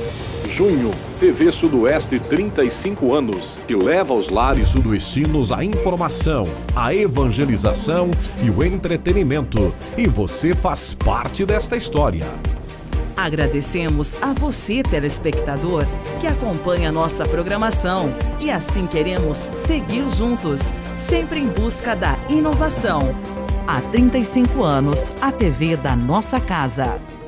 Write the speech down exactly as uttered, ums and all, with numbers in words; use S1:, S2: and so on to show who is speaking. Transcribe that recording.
S1: Junho, T V Sudoeste trinta e cinco anos, que leva aos lares sudoestinos a informação, a evangelização e o entretenimento. E você faz parte desta história.
S2: Agradecemos a você, telespectador, que acompanha nossa programação e assim queremos seguir juntos, sempre em busca da inovação. Há trinta e cinco anos, a T V da nossa casa.